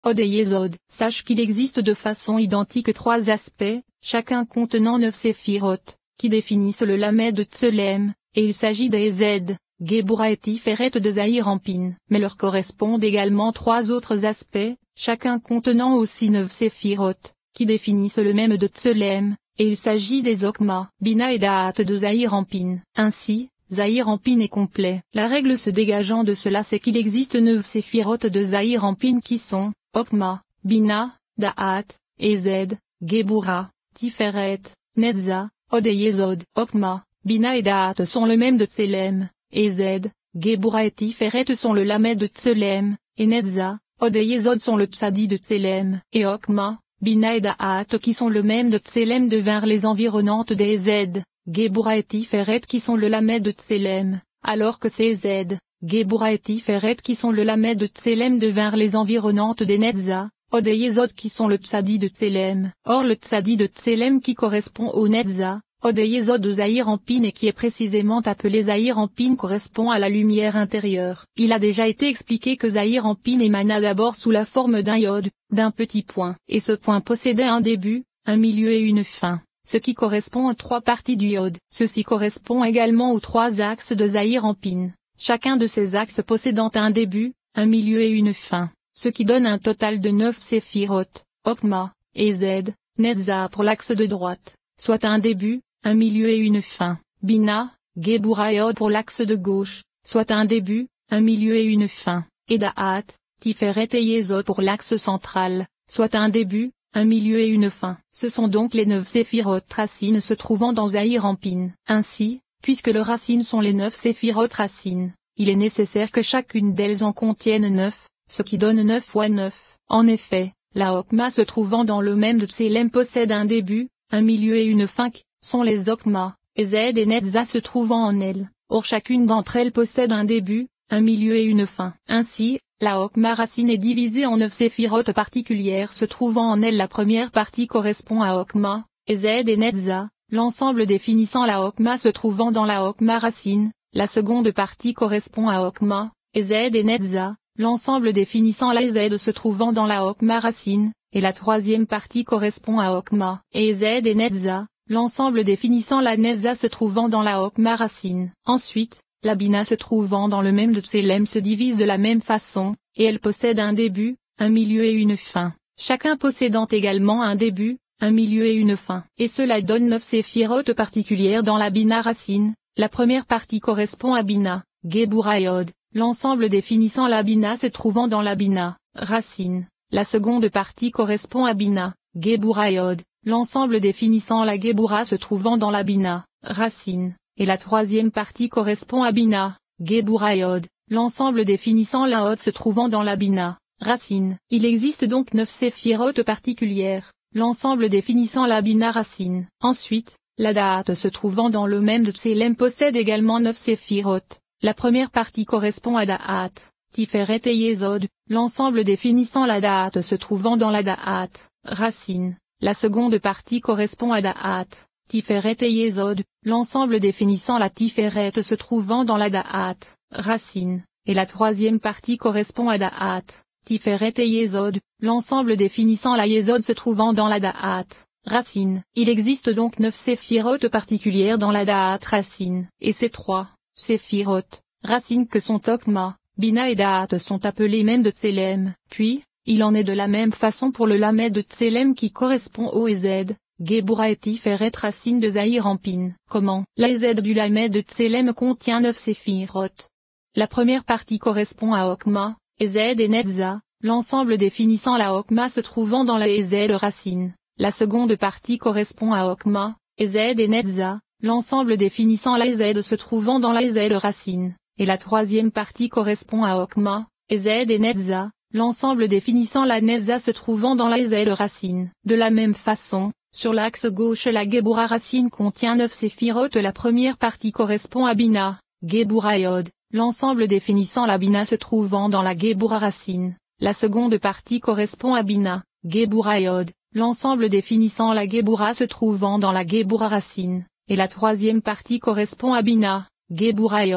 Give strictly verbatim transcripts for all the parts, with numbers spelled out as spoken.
Od et Yesod. Sache qu'il existe de façon identique trois aspects, chacun contenant neuf séphiroth, qui définissent le Lamed de Tselem, et il s'agit des Z, Géboura et Tiferet de Zahir-Anpin. Mais leur correspondent également trois autres aspects, chacun contenant aussi neuf séphiroth, qui définissent le même de Tselem, et il s'agit des Okma, Bina et Da'at de Zahir-Anpin. Ainsi, Zahir-Anpin est complet. La règle se dégageant de cela c'est qu'il existe neuf séphiroth de Zahir-Anpin qui sont, Okma, Bina, Da'at, et Z, Géboura, Tiferet, Netza, Od et Yesod. Okma, Bina et Da'at sont le même de Tselem, et Z, Géboura et Tiferet sont le Lamed de Tselem, et Netza, Od et Yesod sont le Psadi de Tselem. Et Okma, Bina et Da'at qui sont le même de Tselem devinrent les environnantes des Z, Géboura et Tiferet qui sont le Lamed de Tselem, alors que ces Z, Géboura et Tiferet qui sont le Lamed de Tselem devinrent les environnantes des Netza, Od et Yesod qui sont le Psadi de Tselem. Or le Psadi de Tselem qui correspond au Netza, Od et Yesod de Zahir-Anpin et qui est précisément appelé Zahir-Anpin correspond à la lumière intérieure. Il a déjà été expliqué que Zahir-Anpin émana d'abord sous la forme d'un iode, d'un petit point. Et ce point possédait un début, un milieu et une fin, ce qui correspond aux trois parties du iode. Ceci correspond également aux trois axes de Zahir-Anpin, chacun de ces axes possédant un début, un milieu et une fin, ce qui donne un total de neuf séphiroth, Okma, et Z, Netza pour l'axe de droite, soit un début, un milieu et une fin, Bina, Géboura et Od pour l'axe de gauche, soit un début, un milieu et une fin, et Da'at, Tiferet et Yesod pour l'axe central, soit un début, un milieu et une fin. Ce sont donc les neuf séphiroth racines se trouvant dans Zahir-Anpin. Ainsi, puisque leurs racines sont les neuf séphiroth racines, il est nécessaire que chacune d'elles en contienne neuf, ce qui donne neuf fois neuf. En effet, la Okma se trouvant dans le même de Tselem possède un début, un milieu et une fin qui sont les Okma, et Z et Netza se trouvant en elle. Or chacune d'entre elles possède un début, un milieu et une fin. Ainsi, la Okma racine est divisée en neuf séphiroth particulières se trouvant en elle. La première partie correspond à Okma, et Z et Netza, l'ensemble définissant la Okma se trouvant dans la Okma racine. La seconde partie correspond à Okma, et Z et Netza, l'ensemble définissant la Z se trouvant dans la Okma racine, et la troisième partie correspond à Okma, et Z et Netza, l'ensemble définissant la Netza se trouvant dans la Okma racine. Ensuite, la Bina se trouvant dans le même de Tselem se divise de la même façon, et elle possède un début, un milieu et une fin, chacun possédant également un début, un milieu et une fin. Et cela donne neuf séphiroth particulières dans la Bina racine. La première partie correspond à Bina, Géboura et Od, l'ensemble définissant la Bina se trouvant dans la Bina racine. La seconde partie correspond à Bina, Géboura et Od, l'ensemble définissant la Géboura se trouvant dans la Bina racine. Et la troisième partie correspond à Bina, Géboura et Od, l'ensemble définissant la Od se trouvant dans la Bina racine. Il existe donc neuf séphiroth particulières, l'ensemble définissant la Bina racine. Ensuite, la Da'at se trouvant dans le même de Tselem possède également neuf séphiroth. La première partie correspond à Da'at, Tiferet et Yesod, l'ensemble définissant la Da'at se trouvant dans la Da'at racine. La seconde partie correspond à Da'at, Tiferet et Yesod, l'ensemble définissant la Tiferet se trouvant dans la Da'at racine. Et la troisième partie correspond à Da'at, Tiferet et Yesod, l'ensemble définissant la Yesod se trouvant dans la Da'at racine. Il existe donc neuf séphiroth particulières dans la Da'at racine. Et ces trois séphiroth racines que sont Okma, Bina et Da'at sont appelées même de Tselem. Puis, il en est de la même façon pour le Lamed de Tselem qui correspond au Z, Géboura et Tiferet racine de Zahir-Anpin. Comment? La Z du Lamed de Tselem contient neuf séphiroth. La première partie correspond à Okma, et Z et Netza, l'ensemble définissant la Okma se trouvant dans la Z racine. La seconde partie correspond à Okma, et Z et Netza, l'ensemble définissant la Z se trouvant dans la Z racine. Et la troisième partie correspond à Okma, et Z et Netza, l'ensemble définissant la Netza se trouvant dans la Z racine. De la même façon, sur l'axe gauche la Géboura racine contient neuf séphiroth. La première partie correspond à Bina, Géboura et Od, l'ensemble définissant la Bina se trouvant dans la Géboura racine. La seconde partie correspond à Bina, Géboura et Od, l'ensemble définissant la Géboura se trouvant dans la Géboura racine. Et la troisième partie correspond à Bina, Géboura et Od,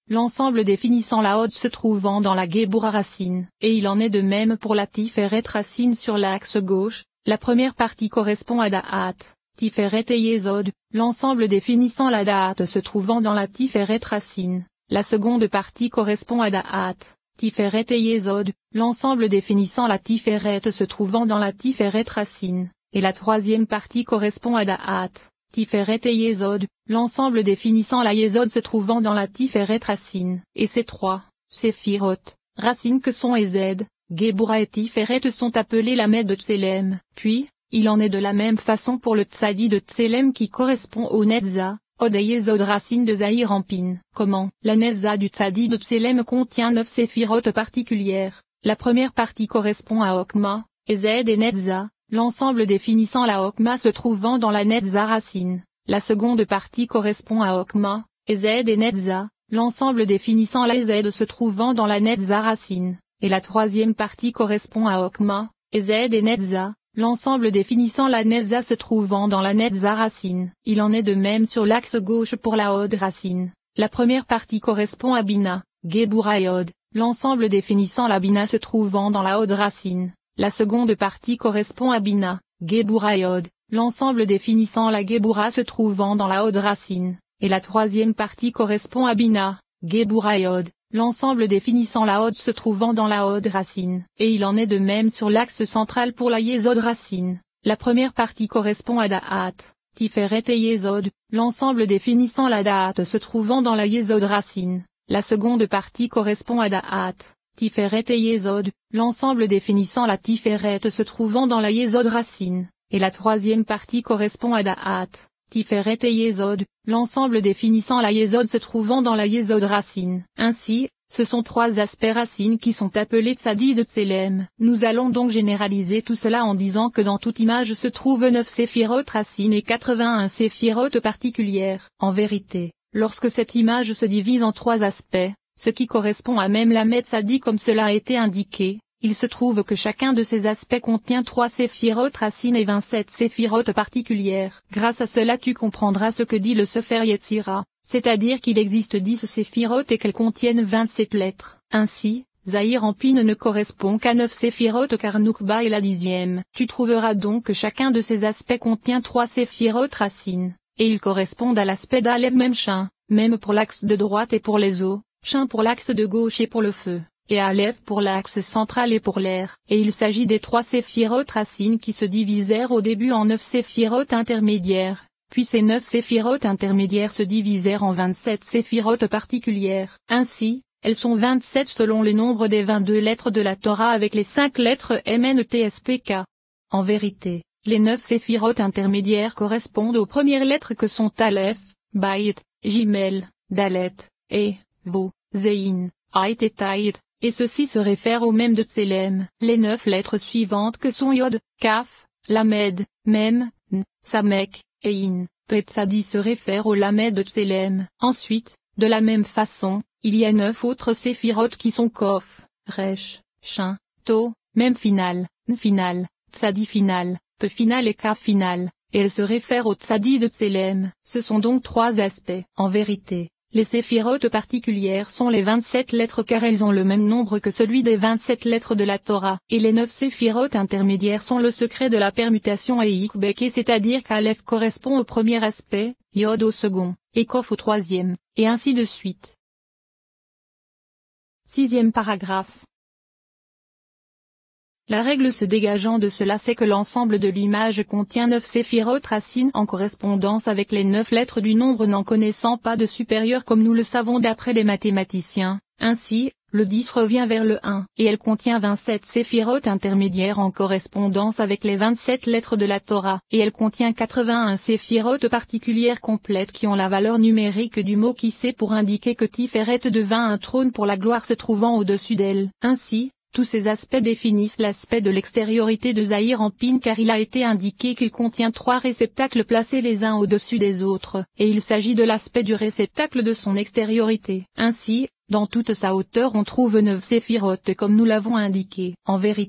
l'ensemble définissant la Hod se trouvant dans la Géboura racine. Et il en est de même pour la Tiferet racine sur l'axe gauche, la première partie correspond à Da'at, Tiferet et Yesod, l'ensemble définissant la Da'at se trouvant dans la Tiferet racine. La seconde partie correspond à Da'at, Tiferet et Yesod, l'ensemble définissant la Tiferet se trouvant dans la Tiferet racine. Et la troisième partie correspond à Da'at, Tiferet et Yesod, l'ensemble définissant la Yesod se trouvant dans la Tiferet racine. Et ces trois, Séphirot, racines que sont Ezed, Géboura et Tiferet sont appelés Lamed de Tselem. Puis, il en est de la même façon pour le Tzadi de Tselem qui correspond au Netza, Od et Yesod racine de Zahir Ampin. Comment? La Netza du Tzadi de Tselem contient neuf Séphirot particulières. La première partie correspond à Okma, Ezed et Netza, l'ensemble définissant la Okma se trouvant dans la Netza racine. La seconde partie correspond à Okma, Ezed et Netza, l'ensemble définissant la Ezed se trouvant dans la Netza racine. Et la troisième partie correspond à Okma, Ezed et Netza, l'ensemble définissant la Netza se trouvant dans la Netza racine. Il en est de même sur l'axe gauche pour la Hod racine. La première partie correspond à Bina, Géboura et Hod, l'ensemble définissant la Bina se trouvant dans la Hod racine. La seconde partie correspond à Bina, Géboura et Hod, l'ensemble définissant la Géboura se trouvant dans la Hod racine. Et la troisième partie correspond à Bina, Géboura et Hod, l'ensemble définissant la Hod se trouvant dans la Hod racine. Et il en est de même sur l'axe central pour la Yesod racine. La première partie correspond à Da'at, Tiferet et Yesod, l'ensemble définissant la Da'at se trouvant dans la Yesod racine. La seconde partie correspond à Da'at, Tiferet et Yesod, l'ensemble définissant la Tiferet se trouvant dans la Yesod racine. Et la troisième partie correspond à Da'at, Tiferet et Yesod, l'ensemble définissant la Yesod se trouvant dans la Yesod racine. Ainsi, ce sont trois aspects racines qui sont appelés Tzadi de Tselem. Nous allons donc généraliser tout cela en disant que dans toute image se trouvent neuf Séphirot racines et quatre-vingt-un Séphirot particulières. En vérité, lorsque cette image se divise en trois aspects, ce qui correspond à même la Tzadi comme cela a été indiqué, il se trouve que chacun de ces aspects contient trois Séphirot racines et vingt-sept Séphirot particulières. Grâce à cela tu comprendras ce que dit le Sefer Yetzira, c'est-à-dire qu'il existe dix Séphirot et qu'elles contiennent vingt-sept lettres. Ainsi, Zahir Ampin ne correspond qu'à neuf Séphirot car Nukba est la dixième. Tu trouveras donc que chacun de ces aspects contient trois Séphirot racines, et ils correspondent à l'aspect d'Aleb même Shin, même pour l'axe de droite et pour les eaux, Shin pour l'axe de gauche et pour le feu, et Aleph pour l'axe central et pour l'air. Et il s'agit des trois Séphirot racines qui se divisèrent au début en neuf Séphirot intermédiaires, puis ces neuf Séphirot intermédiaires se divisèrent en vingt-sept Séphirot particulières. Ainsi, elles sont vingt-sept selon le nombre des vingt-deux lettres de la Torah avec les cinq lettres M N T S P K. En vérité, les neuf Séphirot intermédiaires correspondent aux premières lettres que sont Aleph, Bayt, Gimel, Dalet, et, Vo, Zein, Ait et Taït. Et ceci se réfère au même de Tselem. Les neuf lettres suivantes que sont Yod, Kaf, Lamed, Mem, N, Samek, et In, Petzadi se réfèrent au Lamed de Tselem. Ensuite, de la même façon, il y a neuf autres Séphirot qui sont Kof, Resh, Shin, To, Mem final, N final, Tzadi final, Pe final et Kaf final, et elles se réfèrent au Tzadi de Tselem. Ce sont donc trois aspects. En vérité, les Séphirot particulières sont les vingt-sept lettres car elles ont le même nombre que celui des vingt-sept lettres de la Torah. Et les neuf Séphirot intermédiaires sont le secret de la permutation et Ikbeke, c'est-à-dire qu'Aleph correspond au premier aspect, Yod au second, et Kof au troisième, et ainsi de suite. Sixième paragraphe. La règle se dégageant de cela c'est que l'ensemble de l'image contient neuf Séphirot racines en correspondance avec les neuf lettres du nombre n'en connaissant pas de supérieur comme nous le savons d'après les mathématiciens. Ainsi, le dix revient vers le un, et elle contient vingt-sept Séphirot intermédiaires en correspondance avec les vingt-sept lettres de la Torah, et elle contient quatre-vingt-un Séphirot particulières complètes qui ont la valeur numérique du mot qui sait pour indiquer que Tiferet devint un trône pour la gloire se trouvant au-dessus d'elle. Ainsi, tous ces aspects définissent l'aspect de l'extériorité de Zahir Ampin car il a été indiqué qu'il contient trois réceptacles placés les uns au-dessus des autres, et il s'agit de l'aspect du réceptacle de son extériorité. Ainsi, dans toute sa hauteur on trouve neuf Séphirot comme nous l'avons indiqué. En vérité,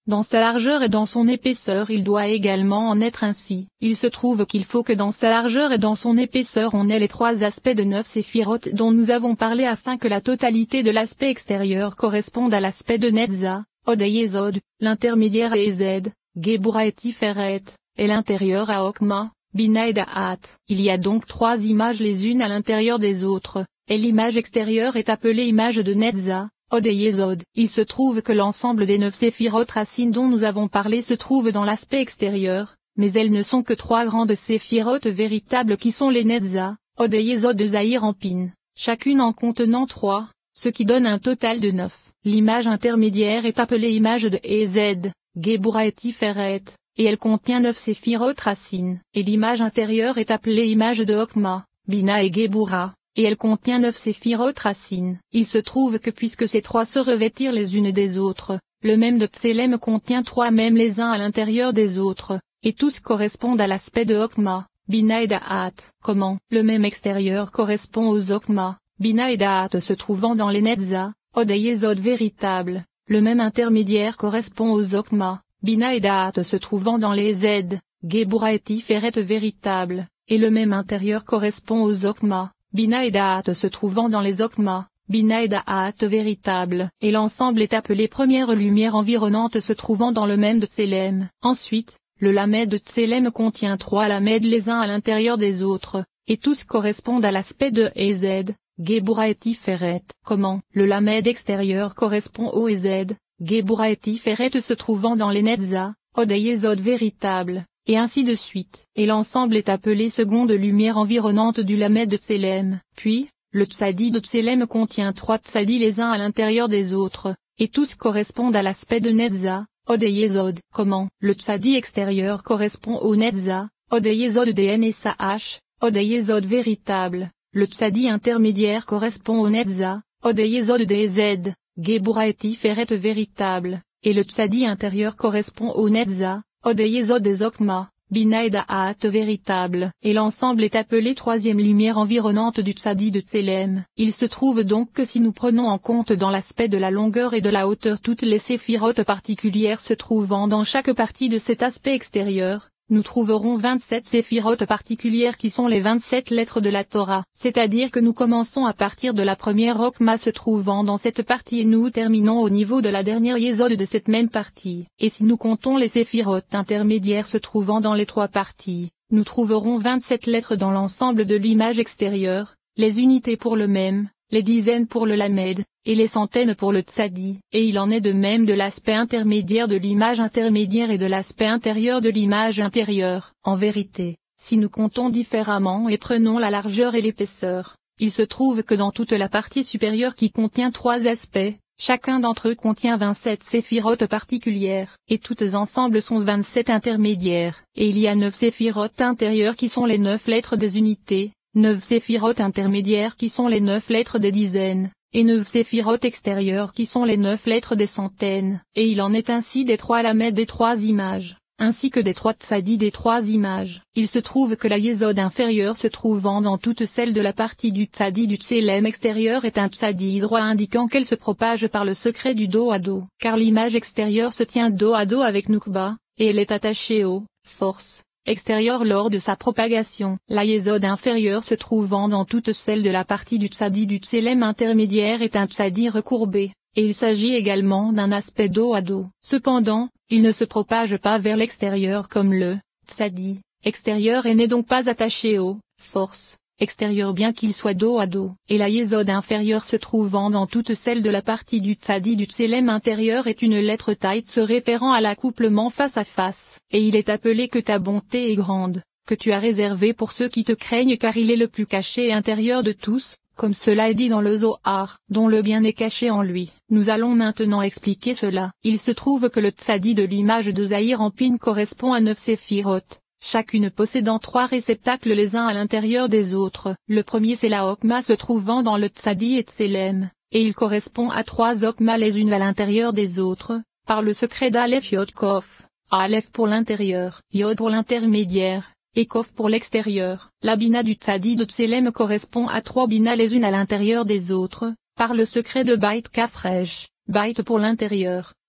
Dans sa largeur et dans son épaisseur il doit également en être ainsi. Il se trouve qu'il faut que dans sa largeur et dans son épaisseur on ait les trois aspects de neuf séphirotes dont nous avons parlé afin que la totalité de l'aspect extérieur corresponde à l'aspect de Netza, Od et Yesod, l'intermédiaire à Ezed, Gebura et Tiferet, et l'intérieur à Okma, Bina et Da'at. Il y a donc trois images les unes à l'intérieur des autres, et l'image extérieure est appelée image de Netza, Od et Yesod. Il se trouve que l'ensemble des neuf séphirotes racines dont nous avons parlé se trouve dans l'aspect extérieur, mais elles ne sont que trois grandes séphirotes véritables qui sont les Netza, Od et Yesod de Zahir Ampin, chacune en contenant trois, ce qui donne un total de neuf. L'image intermédiaire est appelée image de Ezed, Gebura et Tiferet, et elle contient neuf séphirotes racines. Et l'image intérieure est appelée image de Okma, Bina et Gebura, et elle contient neuf séphirotes racines. Il se trouve que puisque ces trois se revêtirent les unes des autres, le même de Tselem contient trois mêmes les uns à l'intérieur des autres, et tous correspondent à l'aspect de Okma, Bina et Da'at. Comment? Le même extérieur correspond aux Okma, Bina et Da'at se trouvant dans les Netza, Od et Yesod véritables. Le même intermédiaire correspond aux Okma, Bina et Da'at se trouvant dans les Zed, Gebura et Tiferet véritables, et le même intérieur correspond aux Okma, Bina et Da'at se trouvant dans les Okma, Bina et Da'at véritables, et l'ensemble est appelé première lumière environnante se trouvant dans le même de Tselem. Ensuite, le Lamed de Tselem contient trois Lamed les uns à l'intérieur des autres, et tous correspondent à l'aspect de Ezed, Gebura et Tiferet. Comment? Le Lamed extérieur correspond au Ezed, Gebura et Tiferet se trouvant dans les Netza, Od et Yesod véritables, et ainsi de suite. Et l'ensemble est appelé seconde lumière environnante du Lamed de Tselem. Puis, le Tsadi de Tselem contient trois Tsadi les uns à l'intérieur des autres, et tous correspondent à l'aspect de Netza, Od et Yesod. Comment? Le Tsadi extérieur correspond au Netza, Od et Yesod des N S H, Od et Yesod véritable. Le Tsadi intermédiaire correspond au Netza, Od et Yesod des Z, Gebura et Tiferet véritable, et le Tsadi intérieur correspond au Netza, Od et Yesod des Okma, Bina et Da'at véritable, et l'ensemble est appelé troisième lumière environnante du Tsadi de Tselem. Il se trouve donc que si nous prenons en compte dans l'aspect de la longueur et de la hauteur toutes les séphirotes particulières se trouvant dans chaque partie de cet aspect extérieur, nous trouverons vingt-sept séphirotes particulières qui sont les vingt-sept lettres de la Torah. C'est-à-dire que nous commençons à partir de la première Okma se trouvant dans cette partie et nous terminons au niveau de la dernière Yesod de cette même partie. Et si nous comptons les séphirotes intermédiaires se trouvant dans les trois parties, nous trouverons vingt-sept lettres dans l'ensemble de l'image extérieure, les unités pour le même, les dizaines pour le Lamed, et les centaines pour le Tsadi. Et il en est de même de l'aspect intermédiaire de l'image intermédiaire et de l'aspect intérieur de l'image intérieure. En vérité, si nous comptons différemment et prenons la largeur et l'épaisseur, il se trouve que dans toute la partie supérieure qui contient trois aspects, chacun d'entre eux contient vingt-sept séphirotes particulières, et toutes ensemble sont vingt-sept intermédiaires. Et il y a neuf séphirotes intérieures qui sont les neuf lettres des unités, neuf séphirotes intermédiaires qui sont les neuf lettres des dizaines, et neuf séphirotes extérieures qui sont les neuf lettres des centaines. Et il en est ainsi des trois Lamed des trois images, ainsi que des trois Tsadi des trois images. Il se trouve que la Yesod inférieure se trouvant dans toute celle de la partie du Tsadi du Tselem extérieur est un Tsadi droit indiquant qu'elle se propage par le secret du dos à dos. Car l'image extérieure se tient dos à dos avec Nukba, et elle est attachée au force extérieur lors de sa propagation. La Yesod inférieure se trouvant dans toute celle de la partie du Tsadi du Tselem intermédiaire est un Tsadi recourbé, et il s'agit également d'un aspect dos à dos. Cependant, il ne se propage pas vers l'extérieur comme le Tsadi extérieur et n'est donc pas attaché au force extérieur bien qu'il soit dos à dos. Et la Yesod inférieure se trouvant dans toute celle de la partie du Tsadi du Tselem intérieur est une lettre taït se référant à l'accouplement face à face. Et il est appelé que ta bonté est grande, que tu as réservé pour ceux qui te craignent car il est le plus caché et intérieur de tous, comme cela est dit dans le Zohar, dont le bien est caché en lui. Nous allons maintenant expliquer cela. Il se trouve que le Tsadi de l'image de Zahir Ampin correspond à neuf séphirotes, chacune possédant trois réceptacles les uns à l'intérieur des autres. Le premier c'est la Okma se trouvant dans le Tsadi et Tselem, et il correspond à trois Okma les unes à l'intérieur des autres, par le secret d'Aleph Yod Kof, Aleph pour l'intérieur, Yod pour l'intermédiaire, et Kof pour l'extérieur. La Bina du Tsadi de Tselem correspond à trois Bina les unes à l'intérieur des autres, par le secret de Bait Kafresh, Bait pour l'intérieur,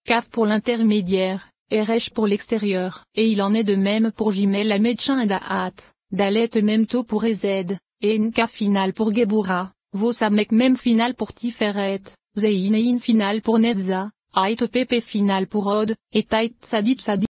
Kaf pour l'intermédiaire, et Resh pour l'extérieur. Et il en est de même pour Gimel Lamed Shin Da'at, Dalet Memto pour Ezed, et Nka final pour Gebura, Vosamek même final pour Tiferet, Zein Ein final pour Nezza, Ait Pepe final pour Od, et Tait Tzadit Tzadit.